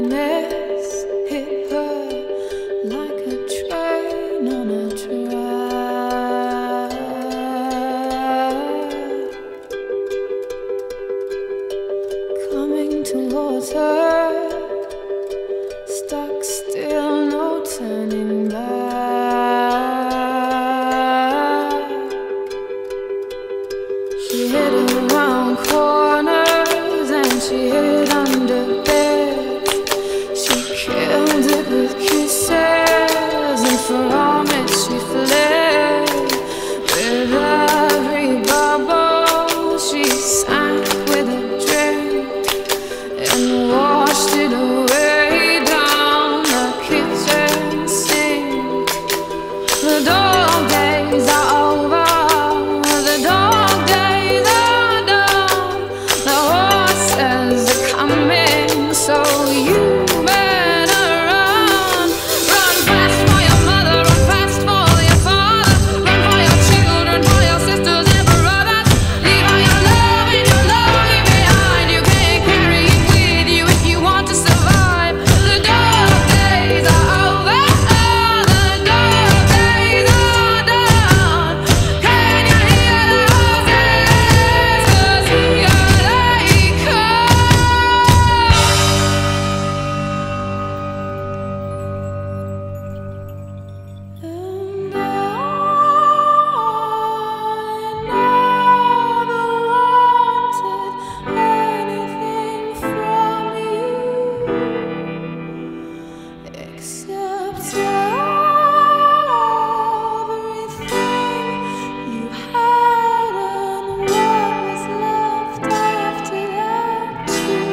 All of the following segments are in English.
happiness hit her like a train on a track. Coming towards her, stuck still, no turning back. She hid around corners and she hid under beds. She killed it with kisses, and from it she fled. With every bubble she sank with a drink and washed it away down the kitchen sink. The dog days are over, the dog days are done. The horses are coming, so you better run. Run fast for your mother, run fast for your father, run for your children, for your sisters and brothers. Leave all your love and your longing behind. You can't carry it with you if you want to survive. The dog days are over, the dog days are done. Can you hear the horses? 'Cause here they come. And I never wanted anything from you except everything you had and what was left after that too.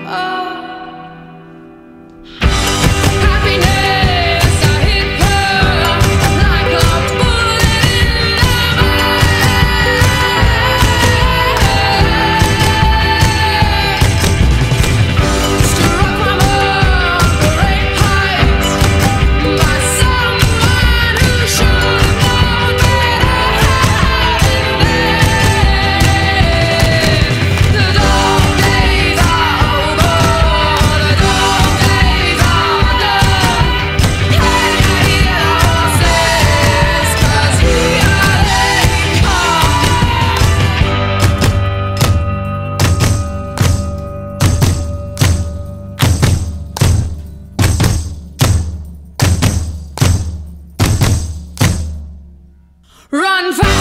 Happiness, I hit her like a bullet in the back. Struck from a great height by someone who should have known better. The dog days are over, the dog days are done. Can you hear the horses? 'Cause here they come. Run fast.